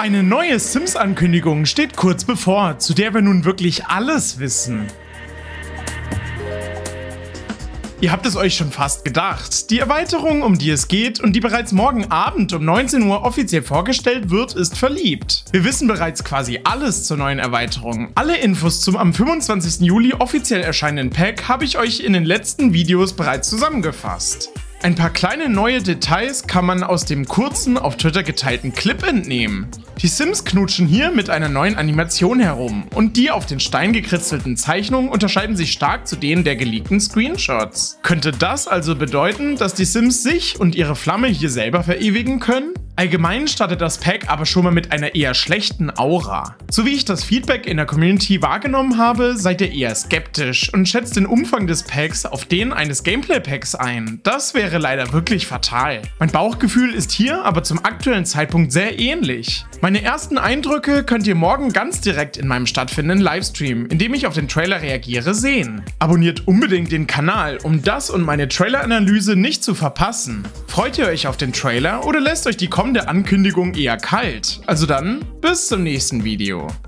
Eine neue Sims-Ankündigung steht kurz bevor, zu der wir nun wirklich alles wissen. Ihr habt es euch schon fast gedacht. Die Erweiterung, um die es geht und die bereits morgen Abend um 19 Uhr offiziell vorgestellt wird, ist Verliebt. Wir wissen bereits quasi alles zur neuen Erweiterung. Alle Infos zum am 25. Juli offiziell erscheinenden Pack habe ich euch in den letzten Videos bereits zusammengefasst. Ein paar kleine neue Details kann man aus dem kurzen, auf Twitter geteilten Clip entnehmen. Die Sims knutschen hier mit einer neuen Animation herum und die auf den Stein gekritzelten Zeichnungen unterscheiden sich stark zu denen der geleakten Screenshots. Könnte das also bedeuten, dass die Sims sich und ihre Flamme hier selber verewigen können? Allgemein startet das Pack aber schon mal mit einer eher schlechten Aura. So wie ich das Feedback in der Community wahrgenommen habe, seid ihr eher skeptisch und schätzt den Umfang des Packs auf den eines Gameplay-Packs ein. Das wäre leider wirklich fatal. Mein Bauchgefühl ist hier aber zum aktuellen Zeitpunkt sehr ähnlich. Meine ersten Eindrücke könnt ihr morgen ganz direkt in meinem stattfindenden Livestream, in dem ich auf den Trailer reagiere, sehen. Abonniert unbedingt den Kanal, um das und meine Trailer-Analyse nicht zu verpassen. Freut ihr euch auf den Trailer oder lässt euch die kommende Ankündigung eher kalt? Also dann, bis zum nächsten Video.